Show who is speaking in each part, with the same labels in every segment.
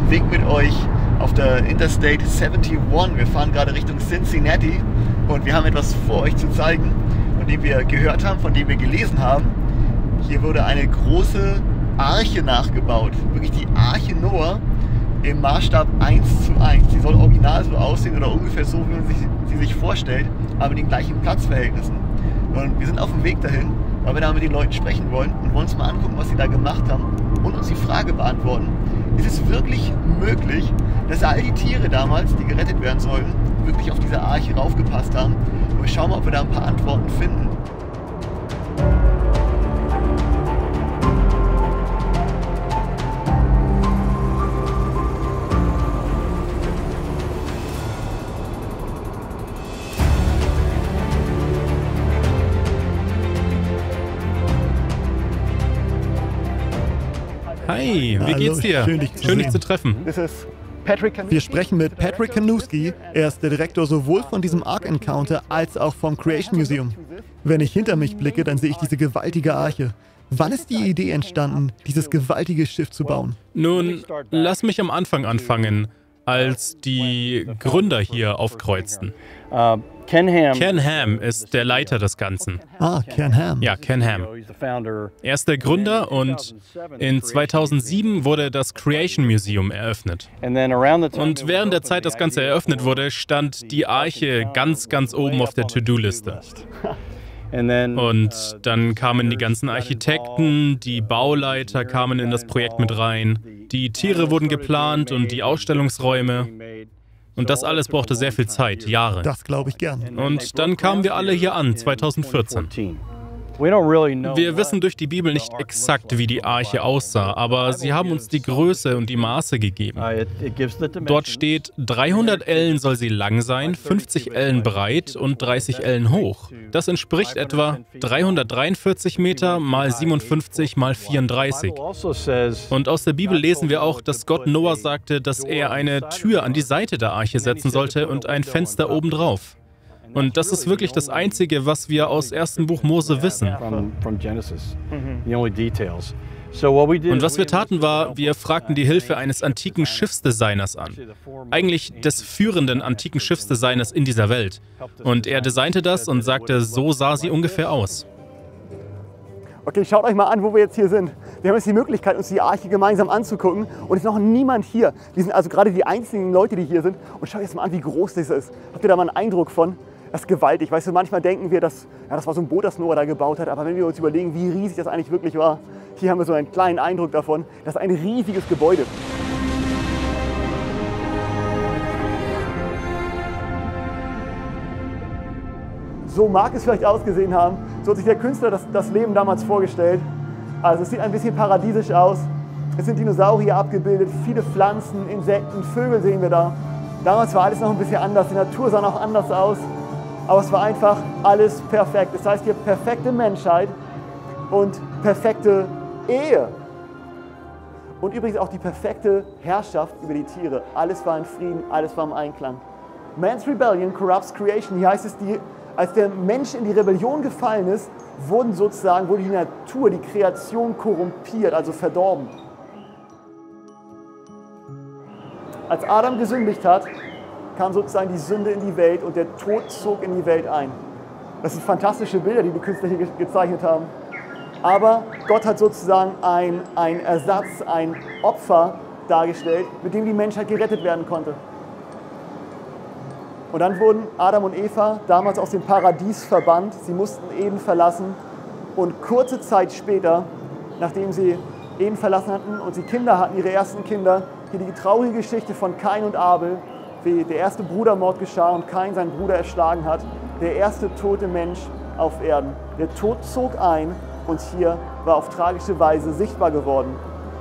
Speaker 1: dem Weg mit euch auf der Interstate 71. Wir fahren gerade Richtung Cincinnati und wir haben etwas vor euch zu zeigen, von dem wir gehört haben, von dem wir gelesen haben. Hier wurde eine große Arche nachgebaut, wirklich die Arche Noah im Maßstab 1:1. Sie soll original so aussehen oder ungefähr so, wie man sie sich vorstellt, aber mit den gleichen Platzverhältnissen. Und wir sind auf dem Weg dahin, weil wir da mit den Leuten sprechen wollen und wollen uns mal angucken, was sie da gemacht haben und uns die Frage beantworten: Ist es wirklich möglich, dass all die Tiere damals, die gerettet werden sollten, wirklich auf diese Arche raufgepasst haben? Und wir schauen mal, ob wir da ein paar Antworten finden.
Speaker 2: Hi, wie geht's dir? Schön, dich zu treffen.
Speaker 3: Wir sprechen mit Patrick Kanowski. Er ist der Direktor sowohl von diesem Ark Encounter als auch vom Creation Museum. Wenn ich hinter mich blicke, dann sehe ich diese gewaltige Arche. Wann ist die Idee entstanden, dieses gewaltige Schiff zu bauen?
Speaker 2: Nun, lass mich am Anfang anfangen, als die Gründer hier aufkreuzten. Ken Ham ist der Leiter des Ganzen.
Speaker 3: Ah, Ken Ham.
Speaker 2: Ja, Ken Ham. Er ist der Gründer und in 2007 wurde das Creation Museum eröffnet. Und während der Zeit das Ganze eröffnet wurde, stand die Arche ganz, ganz oben auf der To-Do-Liste. Und dann kamen die ganzen Architekten, die Bauleiter kamen in das Projekt mit rein, die Tiere wurden geplant und die Ausstellungsräume. Und das alles brauchte sehr viel Zeit, Jahre.
Speaker 3: Das glaube ich gern.
Speaker 2: Und dann kamen wir alle hier an, 2014. Wir wissen durch die Bibel nicht exakt, wie die Arche aussah, aber sie haben uns die Größe und die Maße gegeben. Dort steht, 300 Ellen soll sie lang sein, 50 Ellen breit und 30 Ellen hoch. Das entspricht etwa 343 Meter mal 57 mal 34. Und aus der Bibel lesen wir auch, dass Gott Noah sagte, dass er eine Tür an die Seite der Arche setzen sollte und ein Fenster obendrauf. Und das ist wirklich das Einzige, was wir aus 1. Buch Mose wissen. Und was wir taten war, wir fragten die Hilfe eines antiken Schiffsdesigners an. Eigentlich des führenden antiken Schiffsdesigners in dieser Welt. Und er designte das und sagte, so sah sie ungefähr aus.
Speaker 3: Okay, schaut euch mal an, wo wir jetzt hier sind. Wir haben jetzt die Möglichkeit, uns die Arche gemeinsam anzugucken. Und es ist noch niemand hier. Wir sind also gerade die einzigen Leute, die hier sind. Und schaut jetzt mal an, wie groß das ist. Habt ihr da mal einen Eindruck von? Das ist gewaltig. Weißt du, manchmal denken wir, dass das war so ein Boot, das Noah da gebaut hat. Aber wenn wir uns überlegen, wie riesig das eigentlich wirklich war, hier haben wir so einen kleinen Eindruck davon. Das ist ein riesiges Gebäude. So mag es vielleicht ausgesehen haben. So hat sich der Künstler das Leben damals vorgestellt. Also es sieht ein bisschen paradiesisch aus. Es sind Dinosaurier abgebildet, viele Pflanzen, Insekten, Vögel sehen wir da. Damals war alles noch ein bisschen anders, die Natur sah noch anders aus. Aber es war einfach alles perfekt. Das heißt hier perfekte Menschheit und perfekte Ehe. Und übrigens auch die perfekte Herrschaft über die Tiere. Alles war in Frieden, alles war im Einklang. Man's Rebellion corrupts creation. Hier heißt es, als der Mensch in die Rebellion gefallen ist, wurde die Natur, die Kreation korrumpiert, also verdorben. Als Adam gesündigt hat, kam sozusagen die Sünde in die Welt und der Tod zog in die Welt ein. Das sind fantastische Bilder, die Künstler hier gezeichnet haben. Aber Gott hat sozusagen ein Ersatz, ein Opfer dargestellt, mit dem die Menschheit gerettet werden konnte. Und dann wurden Adam und Eva damals aus dem Paradies verbannt. Sie mussten Eden verlassen. Und kurze Zeit später, nachdem sie Eden verlassen hatten und sie Kinder hatten, ihre ersten Kinder, hier die traurige Geschichte von Kain und Abel, wie der erste Brudermord geschah und Kain seinen Bruder erschlagen hat. Der erste tote Mensch auf Erden. Der Tod zog ein und hier war auf tragische Weise sichtbar geworden.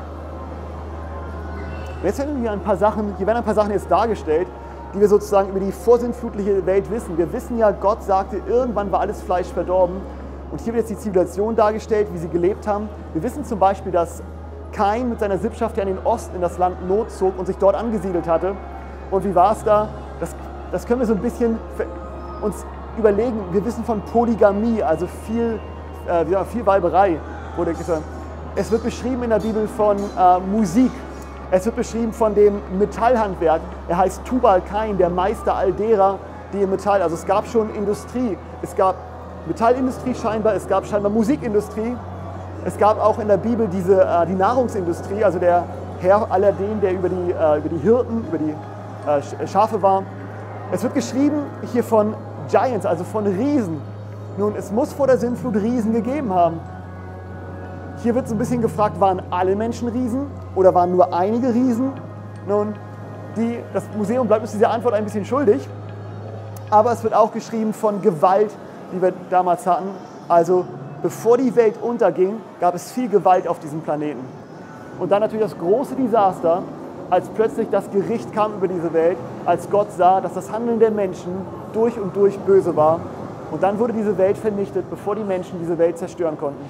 Speaker 3: Jetzt werden hier werden ein paar Sachen jetzt dargestellt, die wir sozusagen über die vorsintflutliche Welt wissen. Wir wissen ja, Gott sagte, irgendwann war alles Fleisch verdorben. Und hier wird jetzt die Zivilisation dargestellt, wie sie gelebt haben. Wir wissen zum Beispiel, dass Kain mit seiner Sippschaft ja in den Osten, in das Land Not zog und sich dort angesiedelt hatte. Und wie war es da? Das können wir so ein bisschen uns überlegen. Wir wissen von Polygamie, also viel Weiberei wurde gesagt. Es wird beschrieben in der Bibel von Musik. Es wird beschrieben von dem Metallhandwerk. Er heißt Tubal-Kain, der Meister all derer, die im Metall, also es gab schon Industrie. Es gab Metallindustrie scheinbar, es gab scheinbar Musikindustrie. Es gab auch in der Bibel die Nahrungsindustrie, also der Herr aller denen, der über die Hirten, über die Schafe war. Es wird geschrieben hier von Giants, also von Riesen. Nun, es muss vor der Sintflut Riesen gegeben haben. Hier wird so ein bisschen gefragt, waren alle Menschen Riesen oder waren nur einige Riesen? Nun, das Museum bleibt uns diese Antwort ein bisschen schuldig. Aber es wird auch geschrieben von Gewalt, die wir damals hatten. Also bevor die Welt unterging, gab es viel Gewalt auf diesem Planeten. Und dann natürlich das große Desaster, als plötzlich das Gericht kam über diese Welt, als Gott sah, dass das Handeln der Menschen durch und durch böse war. Und dann wurde diese Welt vernichtet, bevor die Menschen diese Welt zerstören konnten.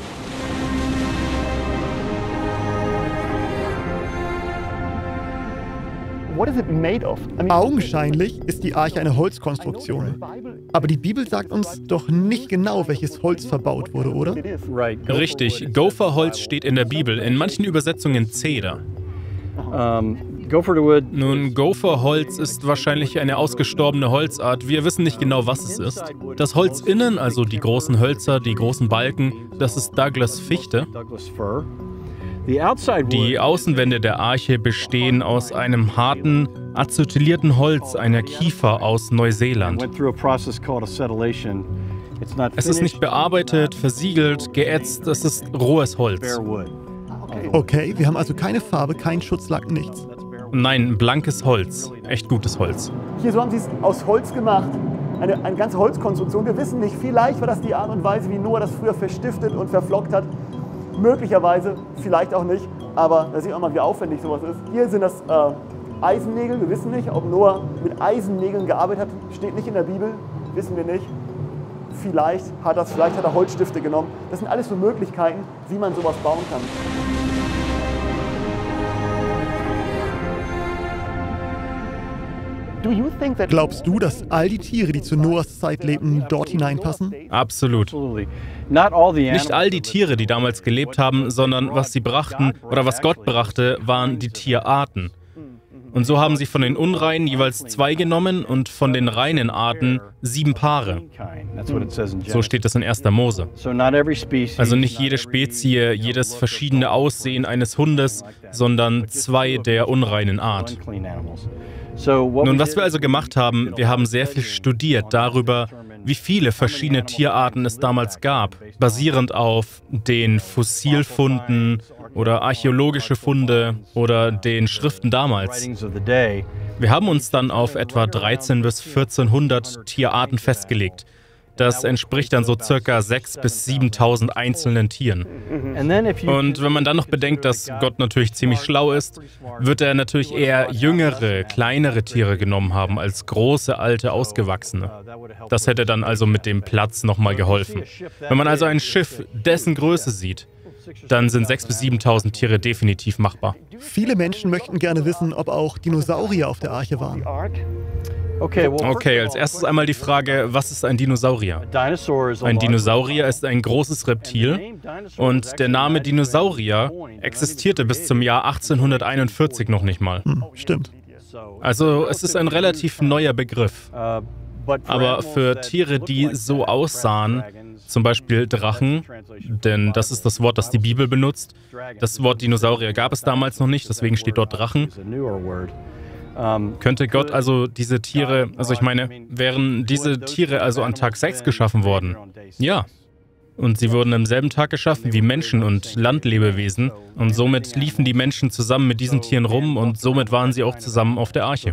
Speaker 1: Augenscheinlich ist die Arche eine Holzkonstruktion. Aber die Bibel sagt uns doch nicht genau, welches Holz verbaut wurde, oder?
Speaker 2: Richtig, Gopherholz steht in der Bibel, in manchen Übersetzungen Zeder. Nun, Gopherholz ist wahrscheinlich eine ausgestorbene Holzart. Wir wissen nicht genau, was es ist. Das Holz innen, also die großen Hölzer, die großen Balken, das ist Douglas-Fichte. Die Außenwände der Arche bestehen aus einem harten, acetylierten Holz einer Kiefer aus Neuseeland. Es ist nicht bearbeitet, versiegelt, geätzt, es ist rohes Holz.
Speaker 1: Okay, wir haben also keine Farbe, keinen Schutzlack, nichts.
Speaker 2: Nein, blankes Holz. Echt gutes Holz.
Speaker 3: Hier so haben sie es aus Holz gemacht. Eine ganze Holzkonstruktion. Wir wissen nicht, vielleicht war das die Art und Weise, wie Noah das früher verstiftet und verflockt hat. Möglicherweise, vielleicht auch nicht. Aber da sieht man mal, wie aufwendig sowas ist. Hier sind das Eisennägel. Wir wissen nicht, ob Noah mit Eisennägeln gearbeitet hat. Steht nicht in der Bibel. Wissen wir nicht. Vielleicht hat er Holzstifte genommen. Das sind alles so Möglichkeiten, wie man sowas bauen kann.
Speaker 1: Glaubst du, dass all die Tiere, die zu Noahs Zeit lebten, dort hineinpassen?
Speaker 2: Absolut. Nicht all die Tiere, die damals gelebt haben, sondern was sie brachten oder was Gott brachte, waren die Tierarten. Und so haben sie von den Unreinen jeweils 2 genommen und von den reinen Arten 7 Paare. So steht es in 1. Mose. Also nicht jede Spezie, jedes verschiedene Aussehen eines Hundes, sondern 2 der unreinen Art. Nun, was wir also gemacht haben, wir haben sehr viel studiert darüber, wie viele verschiedene Tierarten es damals gab, basierend auf den Fossilfunden oder archäologische Funde oder den Schriften damals. Wir haben uns dann auf etwa 13 bis 1400 Tierarten festgelegt. Das entspricht dann so circa 6.000 bis 7.000 einzelnen Tieren. Und wenn man dann noch bedenkt, dass Gott natürlich ziemlich schlau ist, wird er natürlich eher jüngere, kleinere Tiere genommen haben als große, alte, ausgewachsene. Das hätte dann also mit dem Platz nochmal geholfen. Wenn man also ein Schiff dessen Größe sieht, dann sind 6.000 bis 7.000 Tiere definitiv machbar.
Speaker 1: Viele Menschen möchten gerne wissen, ob auch Dinosaurier auf der Arche waren.
Speaker 2: Okay, als erstes einmal die Frage, was ist ein Dinosaurier? Ein Dinosaurier ist ein großes Reptil und der Name Dinosaurier existierte bis zum Jahr 1841 noch nicht mal.
Speaker 1: Stimmt.
Speaker 2: Also es ist ein relativ neuer Begriff. Aber für Tiere, die so aussahen, zum Beispiel Drachen, denn das ist das Wort, das die Bibel benutzt. Das Wort Dinosaurier gab es damals noch nicht, deswegen steht dort Drachen. Könnte Gott also diese Tiere, also ich meine, wären diese Tiere also an Tag 6 geschaffen worden? Ja. Und sie wurden am selben Tag geschaffen wie Menschen und Landlebewesen. Und somit liefen die Menschen zusammen mit diesen Tieren rum und somit waren sie auch zusammen auf der Arche.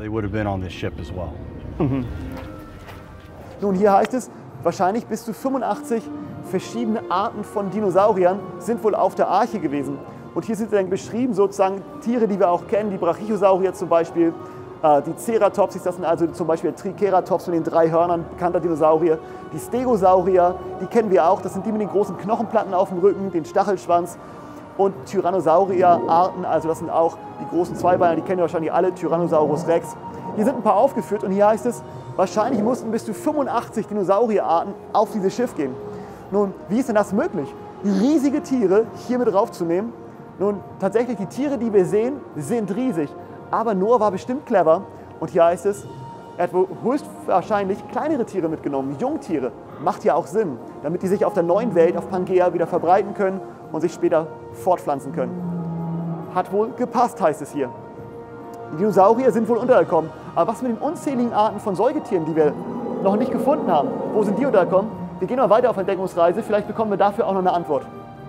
Speaker 3: Nun, hier heißt es, wahrscheinlich bis zu 85 verschiedene Arten von Dinosauriern sind wohl auf der Arche gewesen. Und hier sind dann beschrieben sozusagen Tiere, die wir auch kennen, die Brachiosaurier zum Beispiel, die Ceratopsis, das sind also zum Beispiel der Triceratops mit den 3 Hörnern, bekannter Dinosaurier. Die Stegosaurier, die kennen wir auch, das sind die mit den großen Knochenplatten auf dem Rücken, den Stachelschwanz. Und Tyrannosaurier-Arten, also das sind auch die großen Zweibeiner, die kennen wir wahrscheinlich alle, Tyrannosaurus Rex. Hier sind ein paar aufgeführt und hier heißt es, wahrscheinlich mussten bis zu 85 Dinosaurierarten auf dieses Schiff gehen. Nun, wie ist denn das möglich? Riesige Tiere hier mit raufzunehmen, Nun, tatsächlich, die Tiere, die wir sehen, sind riesig. Aber Noah war bestimmt clever. Und hier heißt es, er hat wohl höchstwahrscheinlich kleinere Tiere mitgenommen, Jungtiere. Macht ja auch Sinn, damit die sich auf der neuen Welt, auf Pangea, wieder verbreiten können und sich später fortpflanzen können. Hat wohl gepasst, heißt es hier. Die Dinosaurier sind wohl untergekommen. Aber was mit den unzähligen Arten von Säugetieren, die wir noch nicht gefunden haben? Wo sind die untergekommen? Wir gehen mal weiter auf Entdeckungsreise, vielleicht bekommen wir dafür auch noch eine Antwort.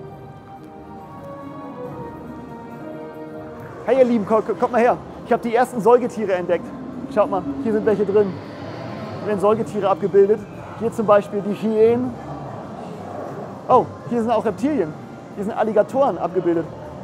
Speaker 3: Hey ihr Lieben, kommt mal her. Ich habe die ersten Säugetiere entdeckt. Schaut mal, hier sind welche drin. Hier werden Säugetiere abgebildet. Hier zum Beispiel die Hyänen. Oh, hier sind auch Reptilien. Hier sind Alligatoren abgebildet.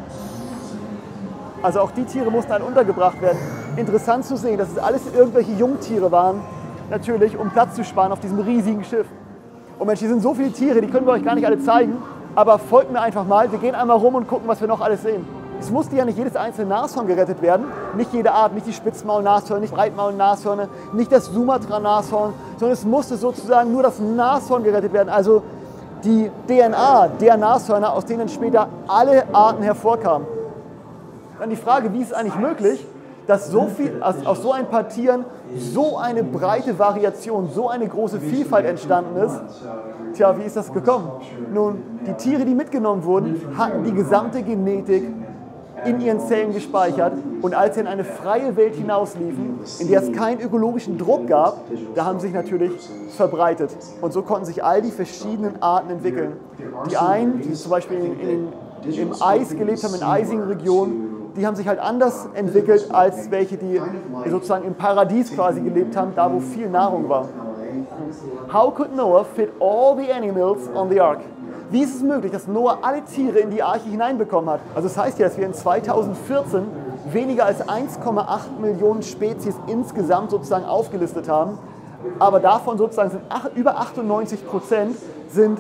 Speaker 3: Also auch die Tiere mussten alle untergebracht werden. Interessant zu sehen, dass es alles irgendwelche Jungtiere waren. Natürlich, um Platz zu sparen auf diesem riesigen Schiff. Und Mensch, hier sind so viele Tiere, die können wir euch gar nicht alle zeigen. Aber folgt mir einfach mal. Wir gehen einmal rum und gucken, was wir noch alles sehen. Es musste ja nicht jedes einzelne Nashorn gerettet werden. Nicht jede Art, nicht die Spitzmaulnashörner, nicht Breitmaulnashörner, nicht das Sumatra-Nashorn, sondern es musste sozusagen nur das Nashorn gerettet werden. Also die DNA der Nashörner, aus denen später alle Arten hervorkamen. Dann die Frage, wie ist es eigentlich möglich, dass so viel, aus so ein paar Tieren so eine breite Variation, so eine große Vielfalt entstanden ist? Tja, wie ist das gekommen? Nun, die Tiere, die mitgenommen wurden, hatten die gesamte Genetik in ihren Zellen gespeichert und als sie in eine freie Welt hinausliefen, in der es keinen ökologischen Druck gab, da haben sie sich natürlich verbreitet. Und so konnten sich all die verschiedenen Arten entwickeln. Die einen, die zum Beispiel im Eis gelebt haben, in eisigen Regionen, die haben sich halt anders entwickelt als welche, die sozusagen im Paradies quasi gelebt haben, da wo viel Nahrung war. How could Noah fit all the animals on the ark? Wie ist es möglich, dass Noah alle Tiere in die Arche hineinbekommen hat? Also das heißt ja, dass wir in 2014 weniger als 1,8 Millionen Spezies insgesamt sozusagen aufgelistet haben. Aber davon sozusagen sind über 98% sind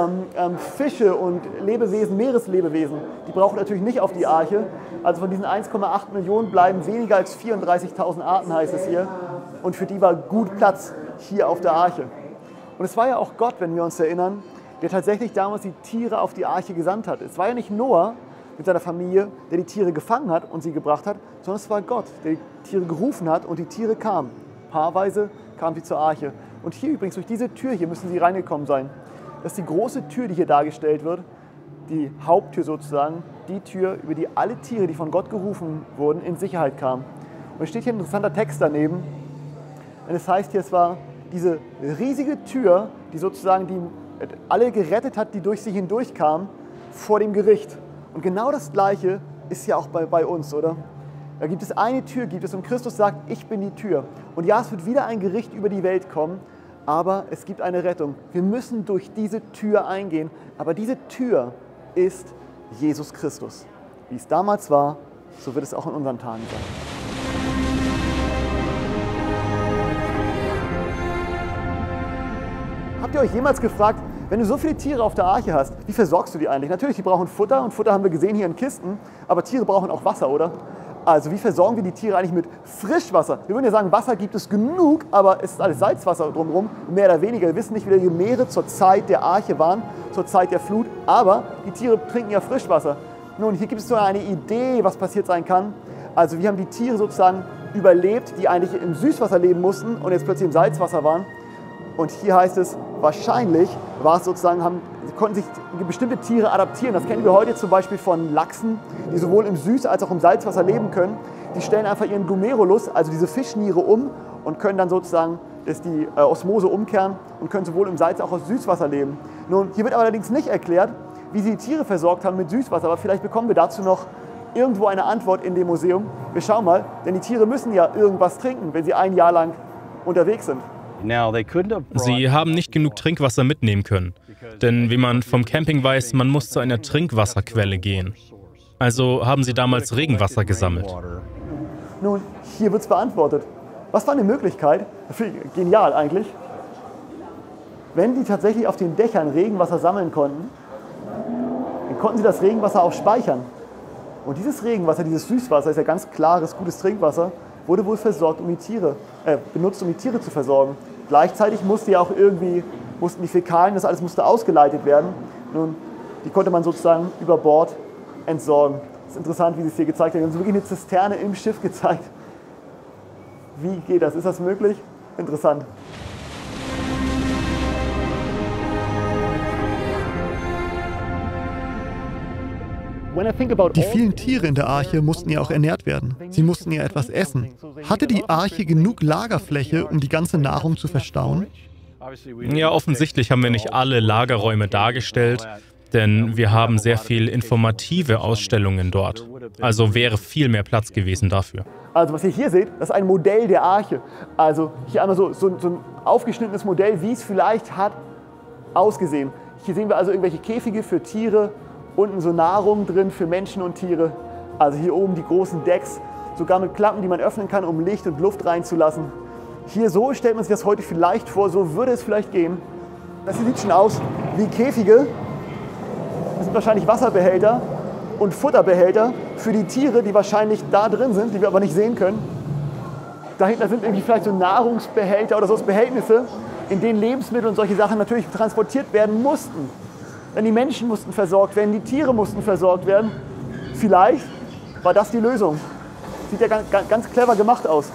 Speaker 3: Fische und Lebewesen, Meereslebewesen. Die brauchen natürlich nicht auf die Arche. Also von diesen 1,8 Millionen bleiben weniger als 34.000 Arten, heißt es hier. Und für die war gut Platz hier auf der Arche. Und es war ja auch Gott, wenn wir uns erinnern, der tatsächlich damals die Tiere auf die Arche gesandt hat. Es war ja nicht Noah mit seiner Familie, der die Tiere gefangen hat und sie gebracht hat, sondern es war Gott, der die Tiere gerufen hat und die Tiere kamen. Paarweise kamen sie zur Arche. Und hier übrigens, durch diese Tür hier müssen sie reingekommen sein. Das ist die große Tür, die hier dargestellt wird, die Haupttür sozusagen, die Tür, über die alle Tiere, die von Gott gerufen wurden, in Sicherheit kamen. Und es steht hier ein interessanter Text daneben. Und es heißt hier, es war diese riesige Tür, die sozusagen die alle gerettet hat, die durch sie hindurchkamen, vor dem Gericht. Und genau das Gleiche ist ja auch bei uns, oder? Da gibt es eine Tür, und Christus sagt, ich bin die Tür. Und ja, es wird wieder ein Gericht über die Welt kommen, aber es gibt eine Rettung. Wir müssen durch diese Tür eingehen, aber diese Tür ist Jesus Christus. Wie es damals war, so wird es auch in unseren Tagen sein. Habt ihr euch jemals gefragt, wenn du so viele Tiere auf der Arche hast, wie versorgst du die eigentlich? Natürlich, die brauchen Futter und Futter haben wir gesehen hier in Kisten, aber Tiere brauchen auch Wasser, oder? Also wie versorgen wir die Tiere eigentlich mit Frischwasser? Wir würden ja sagen, Wasser gibt es genug, aber es ist alles Salzwasser drumherum, mehr oder weniger. Wir wissen nicht, wie die Meere zur Zeit der Arche waren, zur Zeit der Flut, aber die Tiere trinken ja Frischwasser. Nun, hier gibt es so eine Idee, was passiert sein kann. Also wir haben die Tiere sozusagen überlebt, die eigentlich im Süßwasser leben mussten und jetzt plötzlich im Salzwasser waren. Und hier heißt es, wahrscheinlich war es sozusagen, konnten sich bestimmte Tiere adaptieren. Das kennen wir heute zum Beispiel von Lachsen, die sowohl im Süß- als auch im Salzwasser leben können. Die stellen einfach ihren Glomerulus, also diese Fischniere, um und können dann sozusagen die Osmose umkehren und können sowohl im Salz- als auch im Süßwasser leben. Nun, hier wird allerdings nicht erklärt, wie sie die Tiere versorgt haben mit Süßwasser, aber vielleicht bekommen wir dazu noch irgendwo eine Antwort in dem Museum. Wir schauen mal, denn die Tiere müssen ja irgendwas trinken, wenn sie ein Jahr lang unterwegs sind.
Speaker 2: Sie haben nicht genug Trinkwasser mitnehmen können, denn wie man vom Camping weiß, man muss zu einer Trinkwasserquelle gehen. Also haben sie damals Regenwasser gesammelt.
Speaker 3: Nun, hier wird es beantwortet. Was war eine Möglichkeit? Genial eigentlich. Wenn die tatsächlich auf den Dächern Regenwasser sammeln konnten, dann konnten sie das Regenwasser auch speichern. Und dieses Regenwasser, dieses Süßwasser, ist ja ganz klares, gutes Trinkwasser, wurde wohl versorgt, benutzt, um die Tiere zu versorgen. Gleichzeitig mussten die Fäkalien, das alles musste ausgeleitet werden. Nun, die konnte man sozusagen über Bord entsorgen. ist interessant, wie sie es hier gezeigt haben. Wir haben so wirklich eine Zisterne im Schiff gezeigt. Wie geht das? Ist das möglich? Interessant.
Speaker 1: Die vielen Tiere in der Arche mussten ja auch ernährt werden. Sie mussten ja etwas essen. Hatte die Arche genug Lagerfläche, um die ganze Nahrung zu verstauen?
Speaker 2: Ja, offensichtlich haben wir nicht alle Lagerräume dargestellt, denn wir haben sehr viel informative Ausstellungen dort. Also wäre viel mehr Platz gewesen dafür.
Speaker 3: Also was ihr hier seht, das ist ein Modell der Arche. Also hier einmal so ein aufgeschnittenes Modell, wie es vielleicht hat ausgesehen. Hier sehen wir also irgendwelche Käfige für Tiere, unten so Nahrung drin für Menschen und Tiere. Also hier oben die großen Decks, sogar mit Klappen, die man öffnen kann, um Licht und Luft reinzulassen. Hier so stellt man sich das heute vielleicht vor, so würde es vielleicht gehen. Das hier sieht schon aus wie Käfige. Das sind wahrscheinlich Wasserbehälter und Futterbehälter für die Tiere, die wahrscheinlich da drin sind, die wir aber nicht sehen können. Dahinter sind irgendwie vielleicht so Nahrungsbehälter oder so Behältnisse, in denen Lebensmittel und solche Sachen natürlich transportiert werden mussten. Denn die Menschen mussten versorgt werden, die Tiere mussten versorgt werden. Vielleicht war das die Lösung. Sieht ja ganz clever gemacht aus.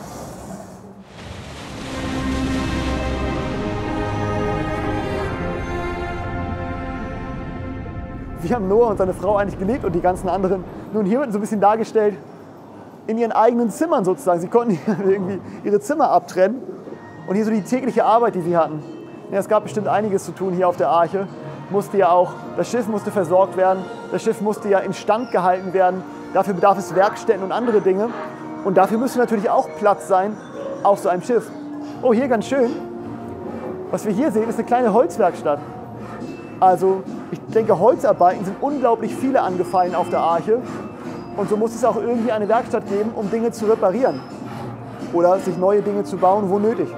Speaker 3: Wie haben Noah und seine Frau eigentlich gelebt und die ganzen anderen? Nun, hier wird so ein bisschen dargestellt, in ihren eigenen Zimmern sozusagen. Sie konnten irgendwie ihre Zimmer abtrennen. Und hier so die tägliche Arbeit, die sie hatten. Ja, es gab bestimmt einiges zu tun hier auf der Arche. Das Schiff musste versorgt werden, das Schiff musste ja instand gehalten werden. Dafür bedarf es Werkstätten und andere Dinge. Und dafür müsste natürlich auch Platz sein auf so einem Schiff. Oh, hier ganz schön. Was wir hier sehen, ist eine kleine Holzwerkstatt. Also ich denke, Holzarbeiten sind unglaublich viele angefallen auf der Arche. Und so muss es auch irgendwie eine Werkstatt geben, um Dinge zu reparieren. Oder sich neue Dinge zu bauen, wo nötig.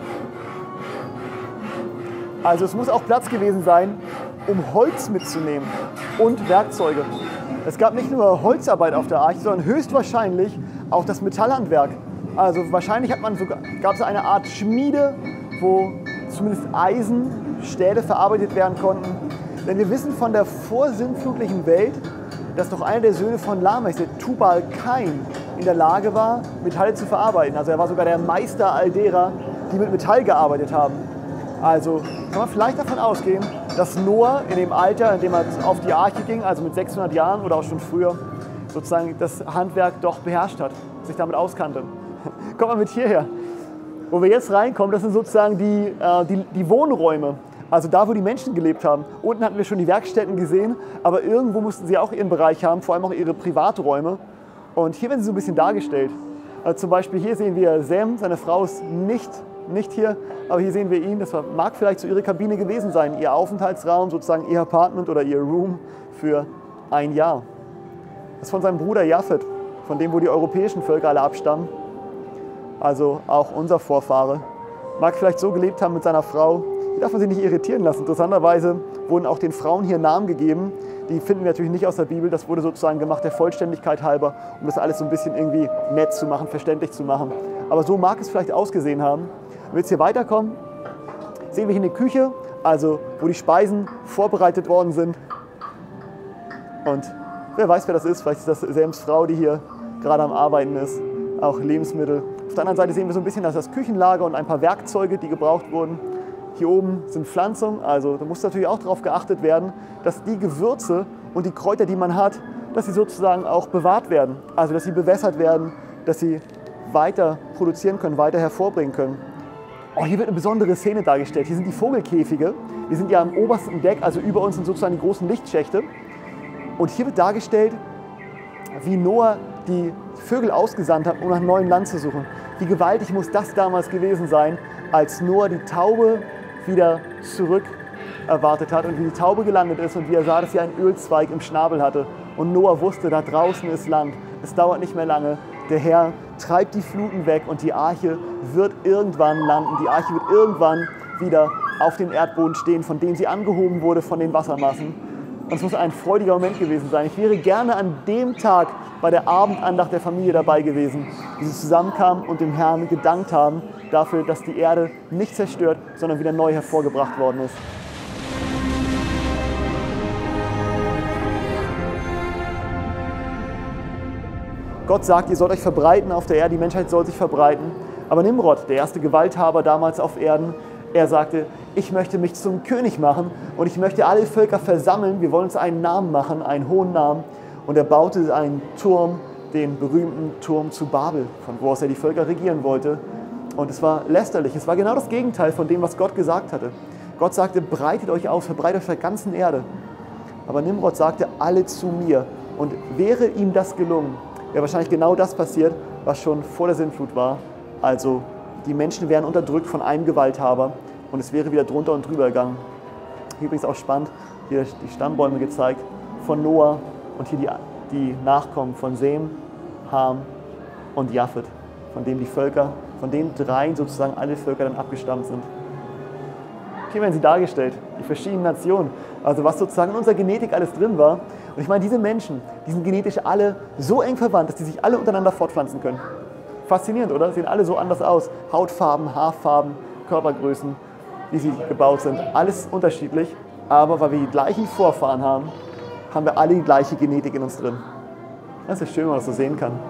Speaker 3: Also es muss auch Platz gewesen sein, um Holz mitzunehmen und Werkzeuge. Es gab nicht nur Holzarbeit auf der Arche, sondern höchstwahrscheinlich auch das Metallhandwerk. Also wahrscheinlich gab es eine Art Schmiede, wo zumindest Eisenstähle verarbeitet werden konnten. Denn wir wissen von der vorsintflutlichen Welt, dass noch einer der Söhne von Lamech, der Tubal-Kain, in der Lage war, Metalle zu verarbeiten. Also er war sogar der Meister all derer, die mit Metall gearbeitet haben. Also kann man vielleicht davon ausgehen, dass Noah in dem Alter, in dem er auf die Arche ging, also mit 600 Jahren oder auch schon früher, sozusagen das Handwerk doch beherrscht hat, sich damit auskannte. Kommt mal mit hierher. Wo wir jetzt reinkommen, das sind sozusagen die Wohnräume. Also da, wo die Menschen gelebt haben. Unten hatten wir schon die Werkstätten gesehen, aber irgendwo mussten sie auch ihren Bereich haben, vor allem auch ihre Privaträume. Und hier werden sie so ein bisschen dargestellt. Also zum Beispiel hier sehen wir Sam, seine Frau ist nicht hier, aber hier sehen wir ihn. Das mag vielleicht so ihre Kabine gewesen sein, ihr Aufenthaltsraum, sozusagen ihr Apartment oder ihr Room für ein Jahr. Das ist von seinem Bruder Japhet, von dem, wo die europäischen Völker alle abstammen. Also auch unser Vorfahre. Mag vielleicht so gelebt haben mit seiner Frau. Hier darf man sich nicht irritieren lassen. Interessanterweise wurden auch den Frauen hier Namen gegeben. Die finden wir natürlich nicht aus der Bibel. Das wurde sozusagen gemacht der Vollständigkeit halber, um das alles so ein bisschen irgendwie nett zu machen, verständlich zu machen. Aber so mag es vielleicht ausgesehen haben. Wenn wir jetzt hier weiterkommen, sehen wir hier eine Küche, also wo die Speisen vorbereitet worden sind. Und wer weiß, wer das ist. Vielleicht ist das Sams Frau, die hier gerade am Arbeiten ist. Auch Lebensmittel. Auf der anderen Seite sehen wir so ein bisschen das Küchenlager und ein paar Werkzeuge, die gebraucht wurden. Hier oben sind Pflanzungen, also da muss natürlich auch darauf geachtet werden, dass die Gewürze und die Kräuter, die man hat, dass sie sozusagen auch bewahrt werden. Also dass sie bewässert werden, dass sie weiter produzieren können, weiter hervorbringen können. Oh, hier wird eine besondere Szene dargestellt. Hier sind die Vogelkäfige. Die sind ja am obersten Deck, also über uns sind sozusagen die großen Lichtschächte. Und hier wird dargestellt, wie Noah die Vögel ausgesandt hat, um nach neuem Land zu suchen. Wie gewaltig muss das damals gewesen sein, als Noah die Taube wieder zurück erwartet hat und wie die Taube gelandet ist und wie er sah, dass sie einen Ölzweig im Schnabel hatte. Und Noah wusste, da draußen ist Land. Es dauert nicht mehr lange. Der Herr treibt die Fluten weg und die Arche wird irgendwann landen. Die Arche wird irgendwann wieder auf dem Erdboden stehen, von dem sie angehoben wurde von den Wassermassen. Und es muss ein freudiger Moment gewesen sein. Ich wäre gerne an dem Tag bei der Abendandacht der Familie dabei gewesen, wie sie zusammenkamen und dem Herrn gedankt haben dafür, dass die Erde nicht zerstört, sondern wieder neu hervorgebracht worden ist. Gott sagt, ihr sollt euch verbreiten auf der Erde, die Menschheit soll sich verbreiten. Aber Nimrod, der erste Gewalthaber damals auf Erden, er sagte, ich möchte mich zum König machen und ich möchte alle Völker versammeln. Wir wollen uns einen Namen machen, einen hohen Namen. Und er baute einen Turm, den berühmten Turm zu Babel, von wo aus er die Völker regieren wollte. Und es war lästerlich. Es war genau das Gegenteil von dem, was Gott gesagt hatte. Gott sagte, breitet euch aus, verbreitet euch auf der ganzen Erde. Aber Nimrod sagte, alle zu mir. Und wäre ihm das gelungen, wäre wahrscheinlich genau das passiert, was schon vor der Sintflut war. Also die Menschen wären unterdrückt von einem Gewalthaber und es wäre wieder drunter und drüber gegangen. Hier übrigens auch spannend, hier die Stammbäume gezeigt von Noah und hier die Nachkommen von Sem, Ham und Japhet, von denen die Völker, von den dreien sozusagen alle Völker dann abgestammt sind. Hier werden sie dargestellt, die verschiedenen Nationen, also was sozusagen in unserer Genetik alles drin war. Und ich meine, diese Menschen, die sind genetisch alle so eng verwandt, dass die sich alle untereinander fortpflanzen können. Faszinierend, oder? Sehen alle so anders aus. Hautfarben, Haarfarben, Körpergrößen, wie sie gebaut sind. Alles unterschiedlich, aber weil wir die gleichen Vorfahren haben, haben wir alle die gleiche Genetik in uns drin. Das ist schön, wenn man das so sehen kann.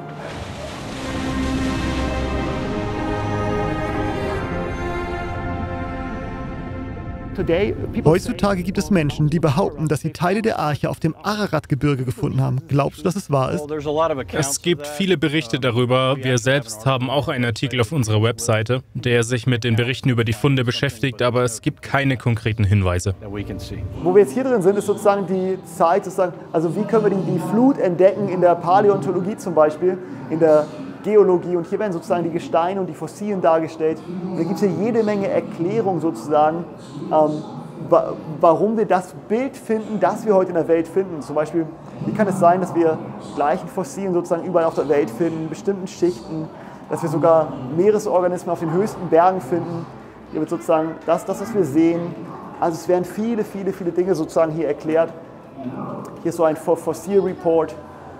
Speaker 1: Heutzutage gibt es Menschen, die behaupten, dass sie Teile der Arche auf dem Ararat-Gebirge gefunden haben. Glaubst du, dass es wahr ist?
Speaker 2: Es gibt viele Berichte darüber. Wir selbst haben auch einen Artikel auf unserer Webseite, der sich mit den Berichten über die Funde beschäftigt, aber es gibt keine konkreten Hinweise.
Speaker 3: Wo wir jetzt hier drin sind, ist sozusagen die Zeit, also wie können wir die Flut entdecken in der Paläontologie zum Beispiel, in der Geologie, und hier werden sozusagen die Gesteine und die Fossilien dargestellt. Und da gibt es hier jede Menge Erklärungen sozusagen, warum wir das Bild finden, das wir heute in der Welt finden. Zum Beispiel, wie kann es sein, dass wir gleichen Fossilien sozusagen überall auf der Welt finden, in bestimmten Schichten, dass wir sogar Meeresorganismen auf den höchsten Bergen finden. Hier wird sozusagen das, was wir sehen. Also es werden viele, viele, viele Dinge sozusagen hier erklärt. Hier ist so ein Fossil Report.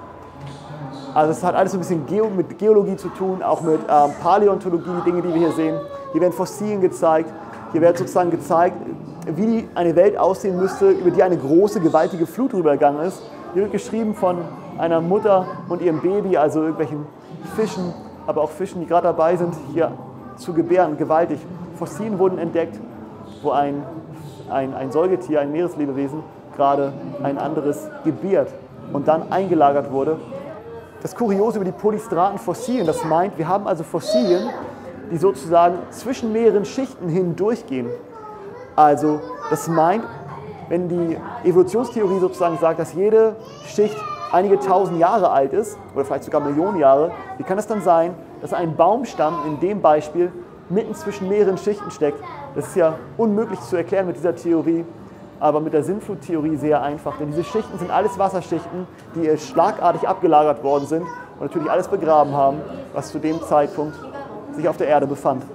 Speaker 3: Also es hat alles so ein bisschen mit Geologie zu tun, auch mit Paläontologie, die Dinge, die wir hier sehen. Hier werden Fossilien gezeigt. Hier wird sozusagen gezeigt, wie eine Welt aussehen müsste, über die eine große, gewaltige Flut rübergegangen ist. Hier wird geschrieben von einer Mutter und ihrem Baby, also irgendwelchen Fischen, aber auch Fischen, die gerade dabei sind, hier zu gebären, gewaltig. Fossilien wurden entdeckt, wo ein Säugetier, ein Meereslebewesen, gerade ein anderes gebärt und dann eingelagert wurde. Das Kuriose über die polystraten Fossilien, das meint, wir haben also Fossilien, die sozusagen zwischen mehreren Schichten hindurchgehen. Also das meint, wenn die Evolutionstheorie sozusagen sagt, dass jede Schicht einige tausend Jahre alt ist, oder vielleicht sogar Millionen Jahre, wie kann es dann sein, dass ein Baumstamm in dem Beispiel mitten zwischen mehreren Schichten steckt? Das ist ja unmöglich zu erklären mit dieser Theorie, aber mit der Sintfluttheorie sehr einfach. Denn diese Schichten sind alles Wasserschichten, die schlagartig abgelagert worden sind und natürlich alles begraben haben, was zu dem Zeitpunkt sich auf der Erde befand.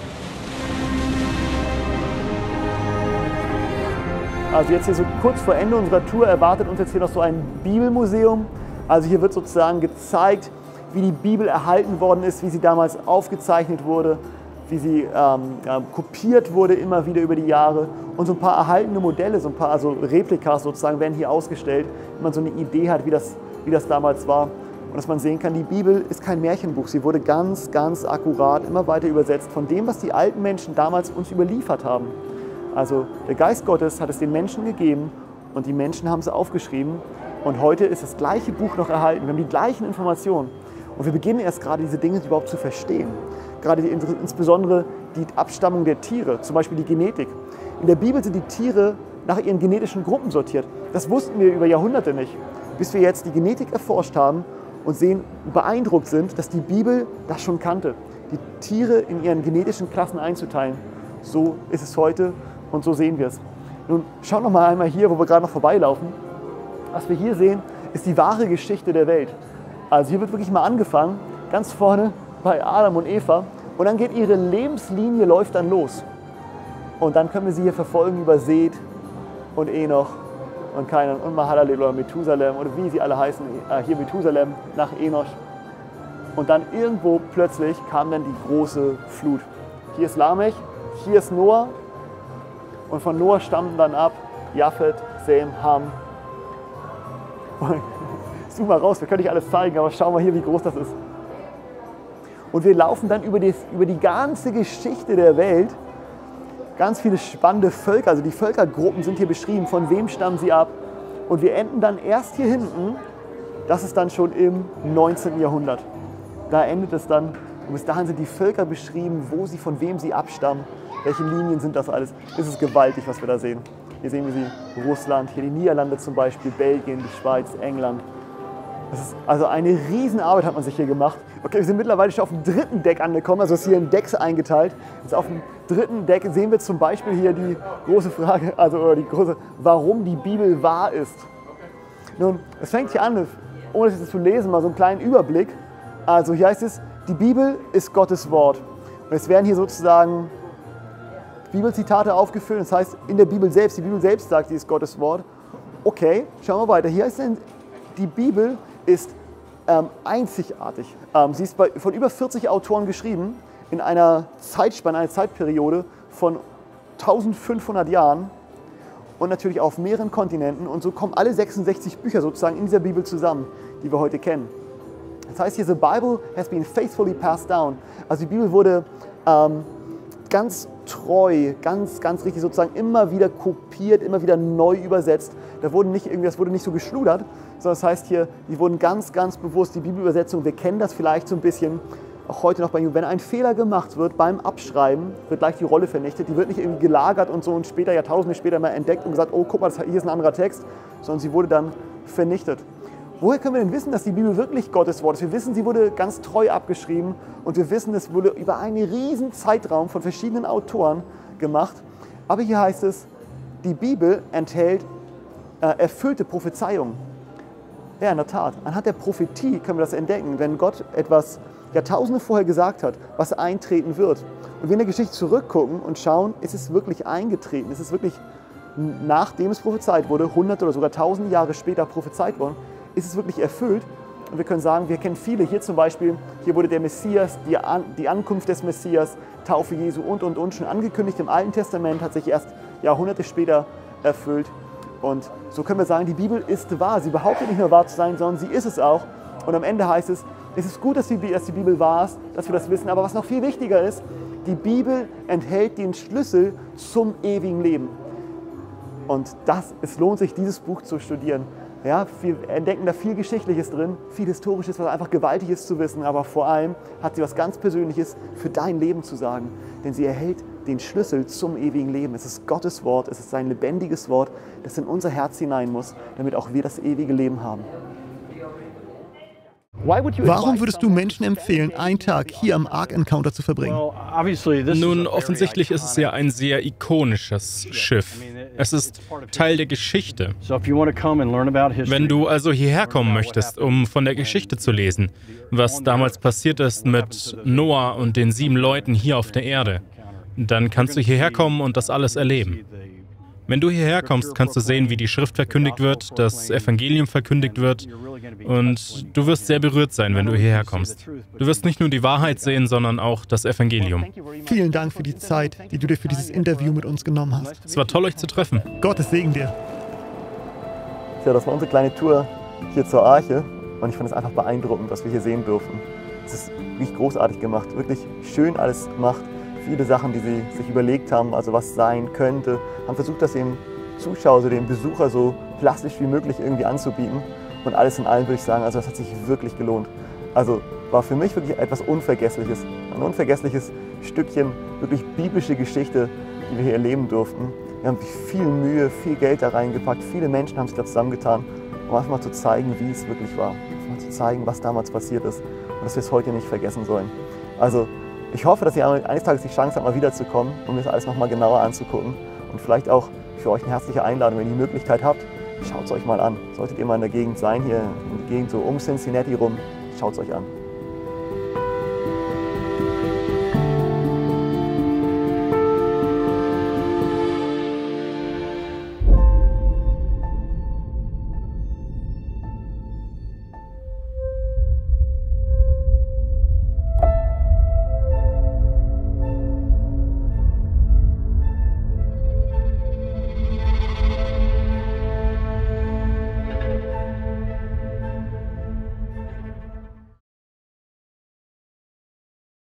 Speaker 3: Also jetzt hier so kurz vor Ende unserer Tour erwartet uns jetzt hier noch so ein Bibelmuseum. Also hier wird sozusagen gezeigt, wie die Bibel erhalten worden ist, wie sie damals aufgezeichnet wurde, wie sie kopiert wurde immer wieder über die Jahre. Und so ein paar erhaltene Modelle, so ein paar Replikas sozusagen werden hier ausgestellt, wenn man so eine Idee hat, wie das damals war. Und dass man sehen kann, die Bibel ist kein Märchenbuch. Sie wurde ganz, ganz akkurat immer weiter übersetzt von dem, was die alten Menschen damals uns überliefert haben. Also der Geist Gottes hat es den Menschen gegeben und die Menschen haben es aufgeschrieben. Und heute ist das gleiche Buch noch erhalten. Wir haben die gleichen Informationen. Und wir beginnen erst gerade diese Dinge überhaupt zu verstehen. Gerade insbesondere die Abstammung der Tiere, zum Beispiel die Genetik. In der Bibel sind die Tiere nach ihren genetischen Gruppen sortiert. Das wussten wir über Jahrhunderte nicht, bis wir jetzt die Genetik erforscht haben und beeindruckt sind, dass die Bibel das schon kannte, die Tiere in ihren genetischen Klassen einzuteilen. So ist es heute und so sehen wir es. Nun schaut noch mal einmal hier, wo wir gerade noch vorbeilaufen. Was wir hier sehen, ist die wahre Geschichte der Welt. Also hier wird wirklich mal angefangen, ganz vorne bei Adam und Eva, und dann geht ihre Lebenslinie, läuft dann los. Und dann können wir sie hier verfolgen über Seth und Enoch und Kainan und Mahalalel oder Methusalem oder wie sie alle heißen, hier Methusalem nach Enoch. Und dann irgendwo plötzlich kam dann die große Flut. Hier ist Lamech, hier ist Noah und von Noah stammen dann ab Japhet, Sem, Ham. zoom mal raus, wir können nicht alles zeigen, aber schau mal hier, wie groß das ist. Und wir laufen dann über die ganze Geschichte der Welt. Ganz viele spannende Völker, also die Völkergruppen sind hier beschrieben, von wem stammen sie ab. Und wir enden dann erst hier hinten, das ist dann schon im 19. Jahrhundert. Da endet es dann. Und bis dahin sind die Völker beschrieben, wo sie, von wem sie abstammen, welche Linien sind das alles. Es ist gewaltig, was wir da sehen. Hier sehen wir sie, Russland, hier die Niederlande zum Beispiel, Belgien, die Schweiz, England. Das ist also eine Riesenarbeit hat man sich hier gemacht. Okay, wir sind mittlerweile schon auf dem 3. Deck angekommen, also ist hier in Decks eingeteilt. Jetzt auf dem 3. Deck sehen wir zum Beispiel hier die große Frage, warum die Bibel wahr ist. Nun, es fängt hier an, ohne das zu lesen, mal so einen kleinen Überblick. Also hier heißt es, die Bibel ist Gottes Wort. Und es werden hier sozusagen Bibelzitate aufgeführt. Das heißt, in der Bibel selbst, die Bibel selbst sagt, sie ist Gottes Wort. Okay, schauen wir weiter. Hier heißt es, die Bibel ist einzigartig. Sie ist von über 40 Autoren geschrieben, in einer Zeitspanne, einer Zeitperiode von 1500 Jahren und natürlich auf mehreren Kontinenten. Und so kommen alle 66 Bücher sozusagen in dieser Bibel zusammen, die wir heute kennen. Das heißt hier, the Bible has been faithfully passed down. Also die Bibel wurde ganz treu, ganz richtig sozusagen immer wieder kopiert, immer wieder neu übersetzt. Das wurde nicht so geschludert, sondern das heißt hier, die wurden ganz bewusst, die Bibelübersetzung, wir kennen das vielleicht so ein bisschen, auch heute noch bei Ihnen, wenn ein Fehler gemacht wird beim Abschreiben, wird gleich die Rolle vernichtet, die wird nicht irgendwie gelagert und so und später, Jahrtausende später mal entdeckt und gesagt, oh guck mal, hier ist ein anderer Text, sondern sie wurde dann vernichtet. Woher können wir denn wissen, dass die Bibel wirklich Gottes Wort ist? Wir wissen, sie wurde ganz treu abgeschrieben und wir wissen, es wurde über einen riesen Zeitraum von verschiedenen Autoren gemacht. Aber hier heißt es, die Bibel enthält erfüllte Prophezeiungen. Ja, in der Tat. Anhand der Prophetie können wir das entdecken, wenn Gott etwas Jahrtausende vorher gesagt hat, was eintreten wird. Und wir in der Geschichte zurückgucken und schauen, ist es wirklich eingetreten? Ist es wirklich, nachdem es prophezeit wurde, hunderte oder sogar tausende Jahre später prophezeit worden, ist es wirklich erfüllt? Und wir können sagen, wir kennen viele. Hier zum Beispiel, hier wurde der Messias, die Ankunft des Messias, Taufe Jesu und schon angekündigt im Alten Testament, hat sich erst Jahrhunderte später erfüllt. Und so können wir sagen, die Bibel ist wahr. Sie behauptet nicht nur wahr zu sein, sondern sie ist es auch. Und am Ende heißt es ist gut, dass die Bibel wahr ist, dass wir das wissen. Aber was noch viel wichtiger ist, die Bibel enthält den Schlüssel zum ewigen Leben. Und es lohnt sich, dieses Buch zu studieren. Ja, wir entdecken da viel Geschichtliches drin, viel Historisches, was einfach gewaltig ist zu wissen, aber vor allem hat sie was ganz Persönliches für dein Leben zu sagen. Denn sie erhält den Schlüssel zum ewigen Leben. Es ist Gottes Wort, es ist sein lebendiges Wort, das in unser Herz hinein muss, damit auch wir das ewige Leben haben.
Speaker 1: Warum würdest du Menschen empfehlen, einen Tag hier am Ark Encounter zu verbringen?
Speaker 2: Nun, offensichtlich ist es ja ein sehr ikonisches Schiff. Es ist Teil der Geschichte. Wenn du also hierher kommen möchtest, um von der Geschichte zu lesen, was damals passiert ist mit Noah und den 7 Leuten hier auf der Erde, dann kannst du hierher kommen und das alles erleben. Wenn du hierher kommst, kannst du sehen, wie die Schrift verkündigt wird, das Evangelium verkündigt wird und du wirst sehr berührt sein, wenn du hierher kommst. Du wirst nicht nur die Wahrheit sehen, sondern auch das Evangelium.
Speaker 1: Vielen Dank für die Zeit, die du dir für dieses Interview mit uns genommen hast.
Speaker 2: Es war toll, euch zu treffen.
Speaker 1: Gottes Segen dir.
Speaker 3: Ja, das war unsere kleine Tour hier zur Arche und ich fand es einfach beeindruckend, was wir hier sehen durften. Es ist wirklich großartig gemacht, wirklich schön alles gemacht. Viele Sachen, die sie sich überlegt haben, also was sein könnte, haben versucht, das dem Zuschauer, also dem Besucher so plastisch wie möglich irgendwie anzubieten. Und alles in allem würde ich sagen, also das hat sich wirklich gelohnt. Also war für mich wirklich etwas Unvergessliches. Ein unvergessliches Stückchen, wirklich biblische Geschichte, die wir hier erleben durften. Wir haben viel Mühe, viel Geld da reingepackt, viele Menschen haben sich da zusammengetan, um einfach mal zu zeigen, wie es wirklich war. Einfach mal zu zeigen, was damals passiert ist und dass wir es heute nicht vergessen sollen. Also ich hoffe, dass ihr eines Tages die Chance habt, mal wiederzukommen, um das alles nochmal genauer anzugucken. Und vielleicht auch für euch eine herzliche Einladung, wenn ihr die Möglichkeit habt, schaut es euch mal an. Solltet ihr mal in der Gegend sein, hier in der Gegend so um Cincinnati rum, schaut es euch an.